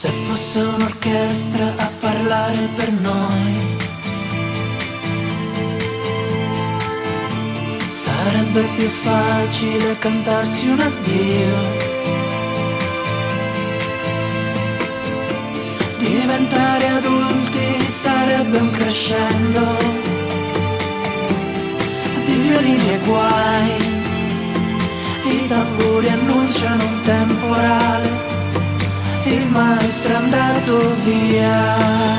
Se fosse un'orchestra a parlare per noi, sarebbe più facile cantarsi un addio. Diventare adulti sarebbe un crescendo di violini e guai. I tamburi annunciano un temporale, il maestro è andato via.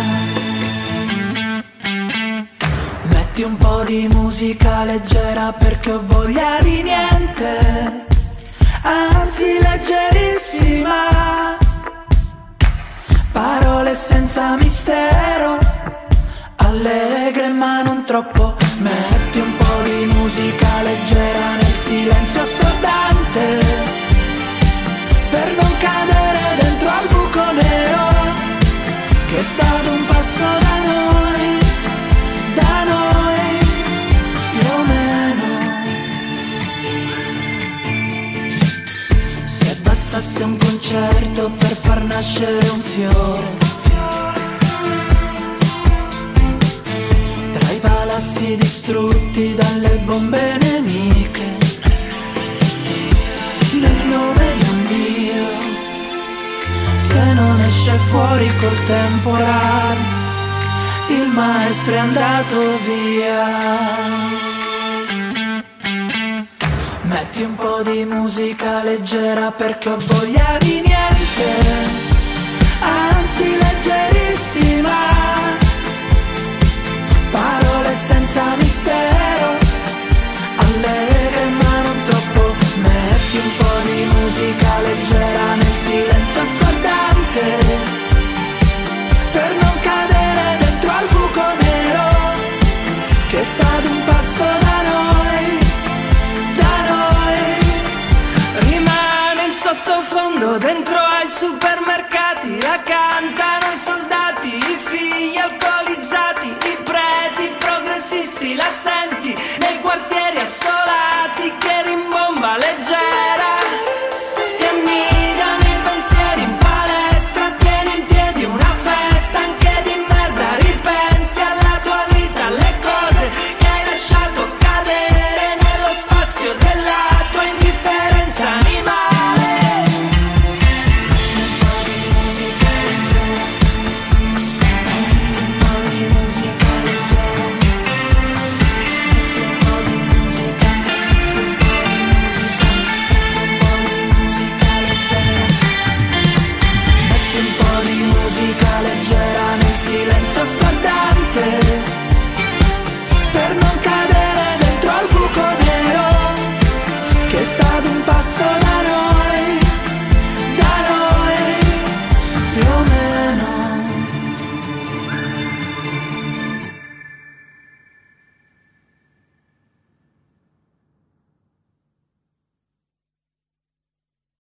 Metti un po' di musica leggera perché ho voglia di niente, anzi leggerissima. Parole senza mistero, allegre ma non troppo. Metti un po' di musica leggera nel silenzio assordante, per non cadere dentro al buco nero che è stato un passo da noi più o meno. Se bastasse un concerto per far nascere un fiore, tra i palazzi distrutti dalle bombe nemiche, nel nome di un Dio che non esce fuori col temporale, il maestro è andato via. Metti un po' di musica leggera perché ho voglia di niente, anzi leggerissima. Parole senza mistero, allegre ma non troppo. Metti un po' di musica leggera nel silenzio assordante, per non cadere dentro al buco nero che è stato un passo da noi. Rimane in sottofondo dentro ai supermercati, la cantano i soldati, i figli alcolizzati, i preti progressisti, la senti nei quartieri assolati che rimbomba leggera